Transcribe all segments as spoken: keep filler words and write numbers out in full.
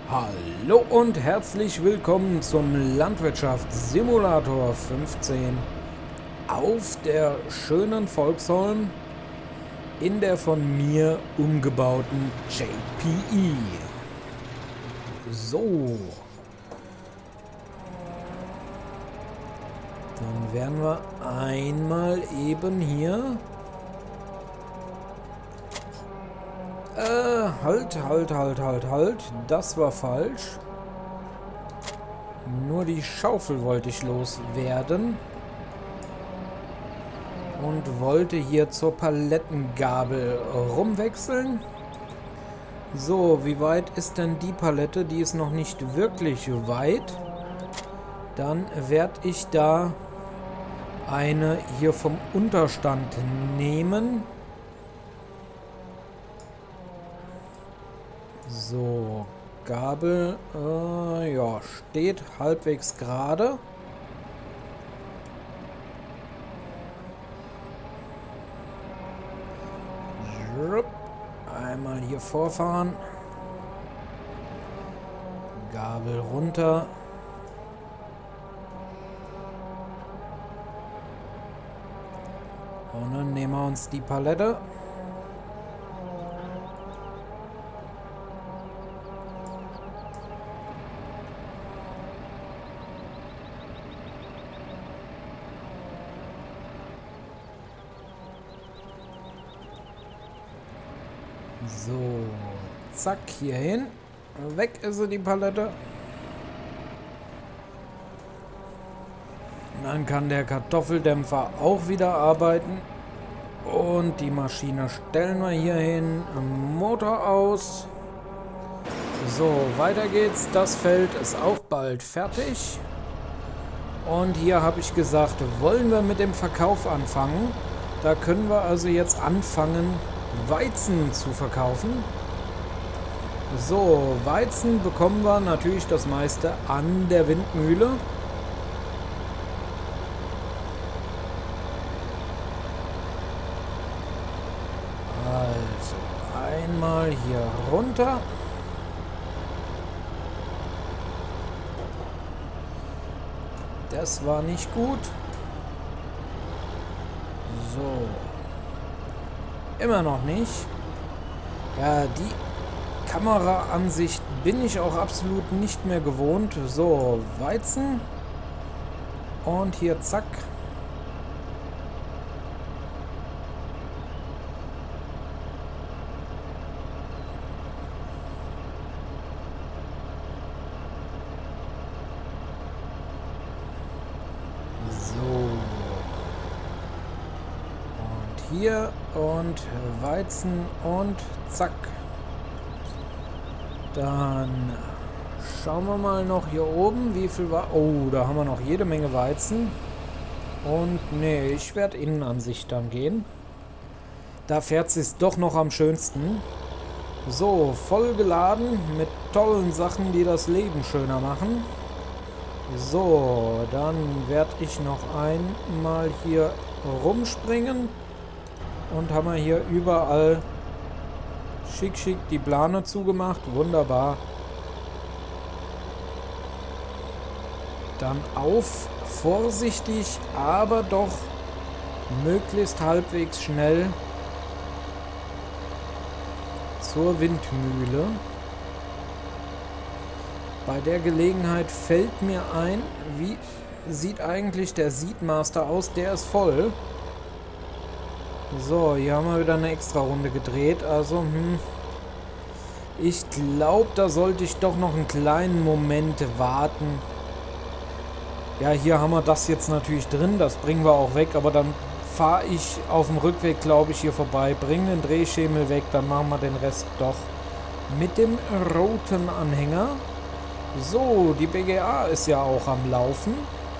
Hallo und herzlich willkommen zum Landwirtschaftssimulator fünfzehn auf der schönen Volksholm in der von mir umgebauten J P E. So. Dann werden wir einmal eben hier... Äh, halt, halt, halt, halt, halt. Das war falsch. Nur die Schaufel wollte ich loswerden. Und wollte hier zur Palettengabel rumwechseln. So, wie weit ist denn die Palette? Die ist noch nicht wirklich weit. Dann werde ich da eine hier vom Unterstand nehmen. So, Gabel, äh, ja, steht halbwegs gerade. Einmal hier vorfahren. Gabel runter. Und dann nehmen wir uns die Palette. So, zack, hier hin. Weg ist sie, die Palette. Und dann kann der Kartoffeldämpfer auch wieder arbeiten. Und die Maschine stellen wir hier hin. Motor aus. So, weiter geht's. Das Feld ist auch bald fertig. Und hier habe ich gesagt, wollen wir mit dem Verkauf anfangen. Da können wir also jetzt anfangen, Weizen zu verkaufen. So, Weizen bekommen wir natürlich das meiste an der Windmühle. Also einmal hier runter. Das war nicht gut. So. Immer noch nicht. Ja, die Kameraansicht bin ich auch absolut nicht mehr gewohnt. So, Weizen. Und hier zack. Hier und Weizen und zack. Dann schauen wir mal noch hier oben, wie viel war. Oh, da haben wir noch jede Menge Weizen. Und nee, ich werde Innenansicht dann gehen. Da fährt es doch noch am schönsten. So, voll geladen mit tollen Sachen, die das Leben schöner machen. So, dann werde ich noch einmal hier rumspringen. Und haben wir hier überall schick schick die Plane zugemacht. Wunderbar. Dann auf, vorsichtig, aber doch möglichst halbwegs schnell zur Windmühle. Bei der Gelegenheit fällt mir ein, wie sieht eigentlich der Seedmaster aus? Der ist voll. So, hier haben wir wieder eine extra Runde gedreht. Also, hm, ich glaube, da sollte ich doch noch einen kleinen Moment warten. Ja, hier haben wir das jetzt natürlich drin. Das bringen wir auch weg. Aber dann fahre ich auf dem Rückweg, glaube ich, hier vorbei. Bringe den Drehschemel weg. Dann machen wir den Rest doch mit dem roten Anhänger. So, die B G A ist ja auch am Laufen.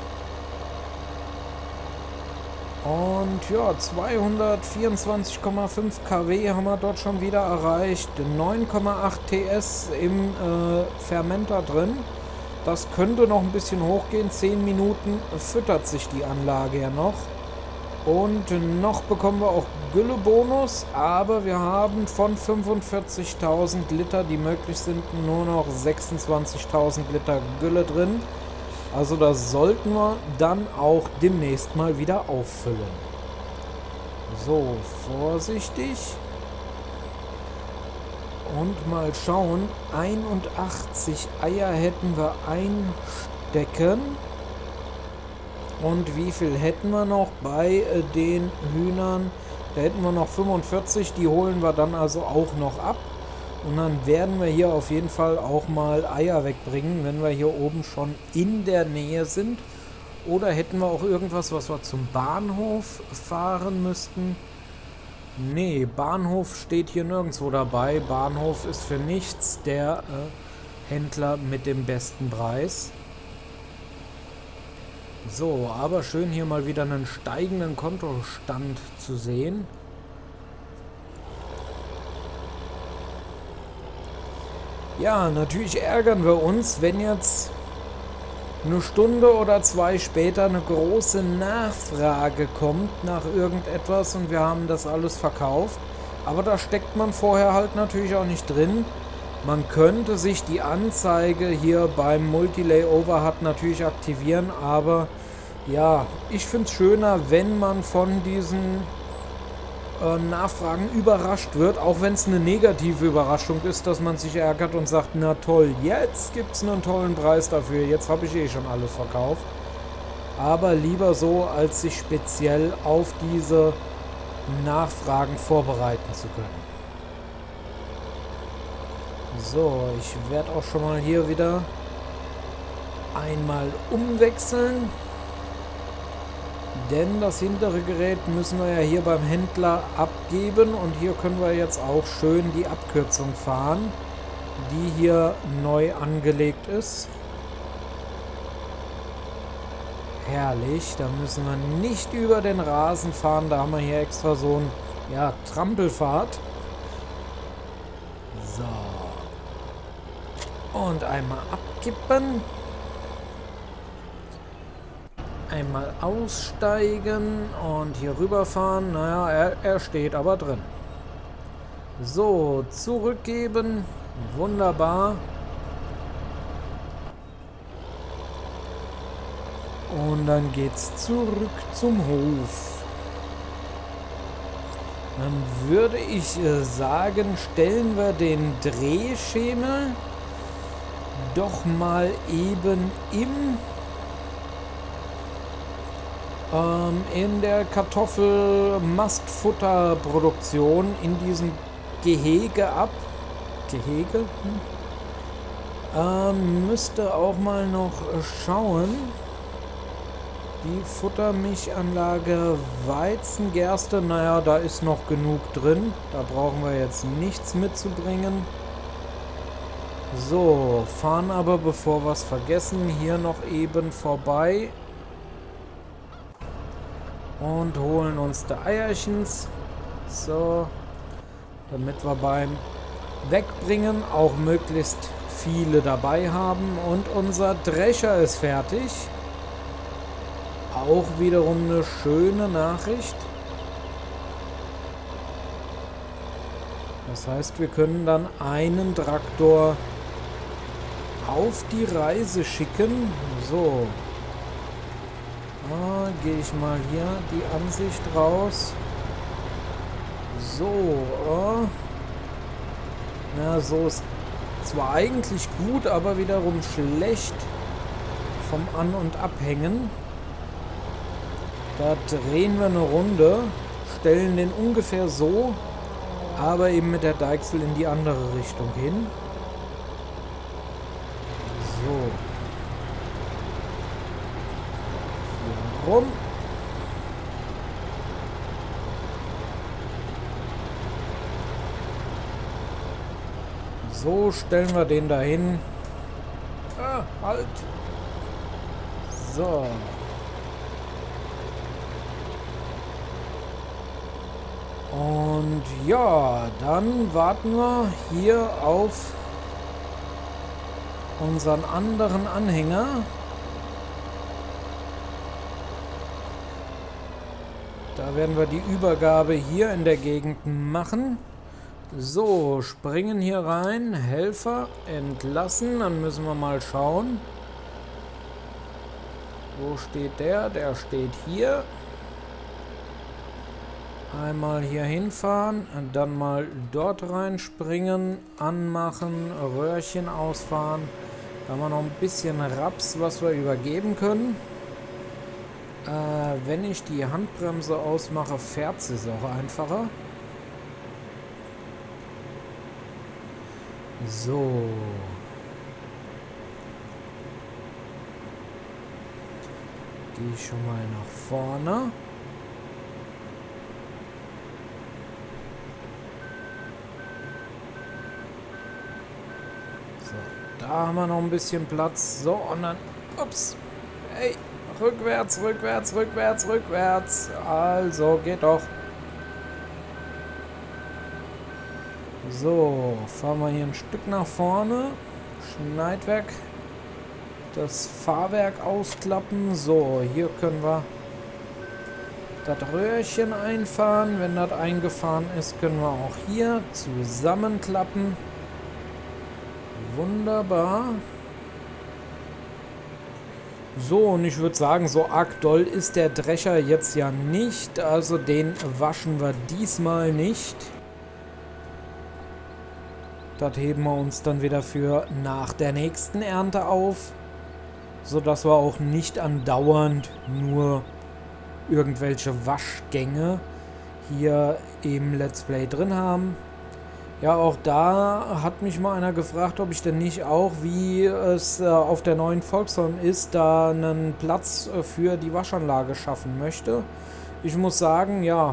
Und ja, zweihundertvierundzwanzig Komma fünf Kilowatt haben wir dort schon wieder erreicht. neun Komma acht T S im äh, Fermenter drin. Das könnte noch ein bisschen hochgehen. zehn Minuten füttert sich die Anlage ja noch. Und noch bekommen wir auch Güllebonus, aber wir haben von fünfundvierzigtausend Liter, die möglich sind, nur noch sechsundzwanzigtausend Liter Gülle drin. Also das sollten wir dann auch demnächst mal wieder auffüllen. So, vorsichtig. Und mal schauen, einundachtzig Eier hätten wir einstecken. Und wie viel hätten wir noch bei äh, den Hühnern? Da hätten wir noch fünfundvierzig, die holen wir dann also auch noch ab. Und dann werden wir hier auf jeden Fall auch mal Eier wegbringen, wenn wir hier oben schon in der Nähe sind. Oder hätten wir auch irgendwas, was wir zum Bahnhof fahren müssten? Nee, Bahnhof steht hier nirgendwo dabei. Bahnhof ist für nichts der äh, Händler mit dem besten Preis. So, aber schön hier mal wieder einen steigenden Kontostand zu sehen. Ja, natürlich ärgern wir uns, wenn jetzt eine Stunde oder zwei später eine große Nachfrage kommt nach irgendetwas und wir haben das alles verkauft. Aber da steckt man vorher halt natürlich auch nicht drin. Man könnte sich die Anzeige hier beim Multilay Overhead natürlich aktivieren, aber ja, ich finde es schöner, wenn man von diesen äh, Nachfragen überrascht wird, auch wenn es eine negative Überraschung ist, dass man sich ärgert und sagt, na toll, jetzt gibt es einen tollen Preis dafür, jetzt habe ich eh schon alles verkauft. Aber lieber so, als sich speziell auf diese Nachfragen vorbereiten zu können. So, ich werde auch schon mal hier wieder einmal umwechseln. Denn das hintere Gerät müssen wir ja hier beim Händler abgeben. Und hier können wir jetzt auch schön die Abkürzung fahren, die hier neu angelegt ist. Herrlich, da müssen wir nicht über den Rasen fahren. Da haben wir hier extra so ein, ja, Trampelfahrt. So. Und einmal abkippen. Einmal aussteigen und hier rüberfahren. Naja, er, er steht aber drin. So, zurückgeben. Wunderbar. Und dann geht's zurück zum Hof. Dann würde ich äh, sagen, stellen wir den Drehschemel doch mal eben im ähm, in der Kartoffelmastfutterproduktion in diesem Gehege ab. Gehege? Hm. Ähm, müsste auch mal noch schauen. Die Futtermilchanlage Weizengerste, naja, da ist noch genug drin. Da brauchen wir jetzt nichts mitzubringen. So, fahren aber, bevor wir es vergessen, hier noch eben vorbei. Und holen uns die Eierchens. So, damit wir beim Wegbringen auch möglichst viele dabei haben. Und unser Drescher ist fertig. Auch wiederum eine schöne Nachricht. Das heißt, wir können dann einen Traktor auf die Reise schicken. So. Ah, gehe ich mal hier die Ansicht raus. So. Ah. Na, so ist zwar eigentlich gut, aber wiederum schlecht vom An- und Abhängen. Da drehen wir eine Runde, stellen den ungefähr so, aber eben mit der Deichsel in die andere Richtung hin. So. Hier rum. So stellen wir den dahin. Ah, halt. So. Und ja, dann warten wir hier auf unseren anderen Anhänger. Da werden wir die Übergabe hier in der Gegend machen. So, springen hier rein. Helfer entlassen. Dann müssen wir mal schauen. Wo steht der? Der steht hier. Einmal hier hinfahren. Und dann mal dort reinspringen. Anmachen. Röhrchen ausfahren. Da haben wir noch ein bisschen Raps, was wir übergeben können. Äh, wenn ich die Handbremse ausmache, fährt es auch einfacher. So. Gehe ich schon mal nach vorne. So, da haben wir noch ein bisschen Platz. So, und dann... Ups. Hey. Rückwärts, rückwärts, rückwärts, rückwärts. Also, geht doch. So, fahren wir hier ein Stück nach vorne. Schneidwerk. Das Fahrwerk ausklappen. So, hier können wir das Röhrchen einfahren. Wenn das eingefahren ist, können wir auch hier zusammenklappen. Wunderbar. So, und ich würde sagen, so arg doll ist der Drescher jetzt ja nicht. Also den waschen wir diesmal nicht. Das heben wir uns dann wieder für nach der nächsten Ernte auf. Sodass wir auch nicht andauernd nur irgendwelche Waschgänge hier im Let's Play drin haben. Ja, auch da hat mich mal einer gefragt, ob ich denn nicht auch, wie es äh, auf der neuen Volkswagen ist, da einen Platz äh, für die Waschanlage schaffen möchte. Ich muss sagen, ja,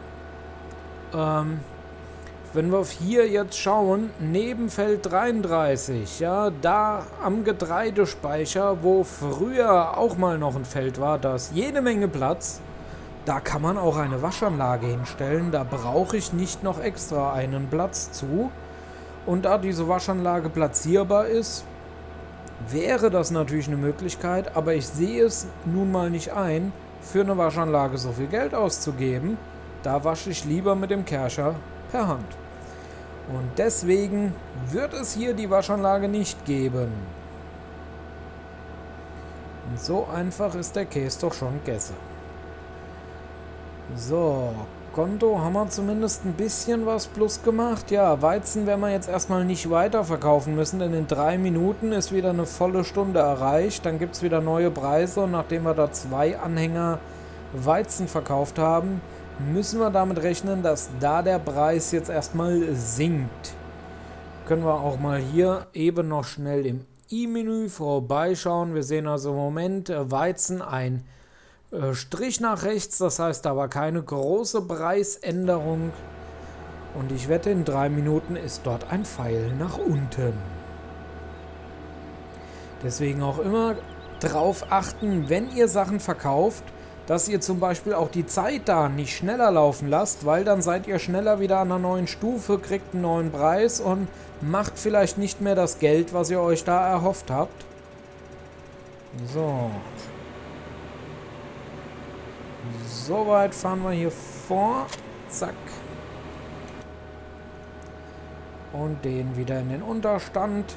ähm, wenn wir hier jetzt schauen, neben Feld dreiunddreißig, ja, da am Getreidespeicher, wo früher auch mal noch ein Feld war, da ist jede Menge Platz. Da kann man auch eine Waschanlage hinstellen. Da brauche ich nicht noch extra einen Platz zu. Und da diese Waschanlage platzierbar ist, wäre das natürlich eine Möglichkeit. Aber ich sehe es nun mal nicht ein, für eine Waschanlage so viel Geld auszugeben. Da wasche ich lieber mit dem Kärcher per Hand. Und deswegen wird es hier die Waschanlage nicht geben. Und so einfach ist der Käse doch schon gegessen. So, Konto haben wir zumindest ein bisschen was plus gemacht. Ja, Weizen werden wir jetzt erstmal nicht weiter verkaufen müssen, denn in drei Minuten ist wieder eine volle Stunde erreicht. Dann gibt es wieder neue Preise und nachdem wir da zwei Anhänger Weizen verkauft haben, müssen wir damit rechnen, dass da der Preis jetzt erstmal sinkt. Können wir auch mal hier eben noch schnell im i-Menü vorbeischauen. Wir sehen also im Moment Weizen ein Strich nach rechts, das heißt aber keine große Preisänderung. Und ich wette, in drei Minuten ist dort ein Pfeil nach unten. Deswegen auch immer drauf achten, wenn ihr Sachen verkauft, dass ihr zum Beispiel auch die Zeit da nicht schneller laufen lasst, weil dann seid ihr schneller wieder an einer neuen Stufe, kriegt einen neuen Preis und macht vielleicht nicht mehr das Geld, was ihr euch da erhofft habt. So. Soweit fahren wir hier vor. Zack. Und den wieder in den Unterstand.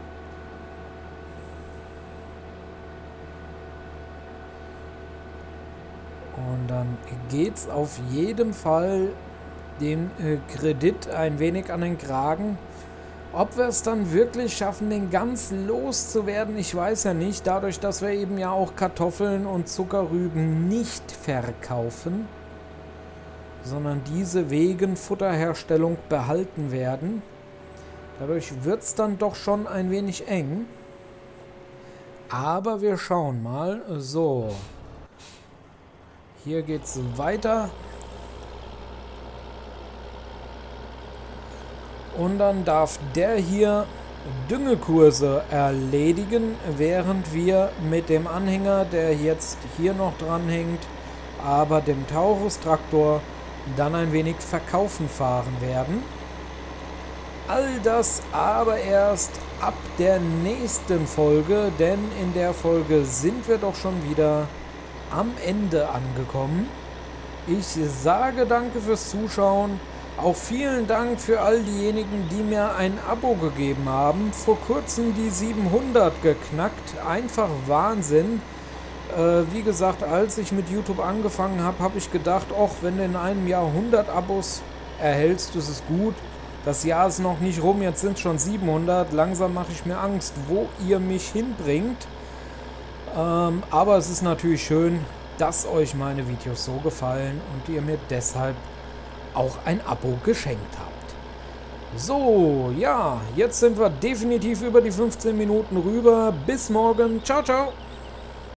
Und dann geht's auf jeden Fall dem äh, Kredit ein wenig an den Kragen. Ob wir es dann wirklich schaffen, den ganz loszuwerden, ich weiß ja nicht. Dadurch, dass wir eben ja auch Kartoffeln und Zuckerrüben nicht verkaufen, sondern diese wegen Futterherstellung behalten werden. Dadurch wird es dann doch schon ein wenig eng. Aber wir schauen mal. So. Hier geht es weiter. Und dann darf der hier Düngekurse erledigen, während wir mit dem Anhänger, der jetzt hier noch dran hängt, aber dem Taurus-Traktor dann ein wenig verkaufen fahren werden. All das aber erst ab der nächsten Folge, denn in der Folge sind wir doch schon wieder am Ende angekommen. Ich sage danke fürs Zuschauen. Auch vielen Dank für all diejenigen, die mir ein Abo gegeben haben. Vor kurzem die siebenhundert geknackt. Einfach Wahnsinn. Äh, wie gesagt, als ich mit YouTube angefangen habe, habe ich gedacht, och, wenn du in einem Jahr hundert Abos erhältst, das ist gut. Das Jahr ist noch nicht rum, jetzt sind es schon siebenhundert. Langsam mache ich mir Angst, wo ihr mich hinbringt. Ähm, aber es ist natürlich schön, dass euch meine Videos so gefallen und ihr mir deshalb auch ein Abo geschenkt habt. So, ja, jetzt sind wir definitiv über die fünfzehn Minuten rüber. Bis morgen. Ciao, ciao.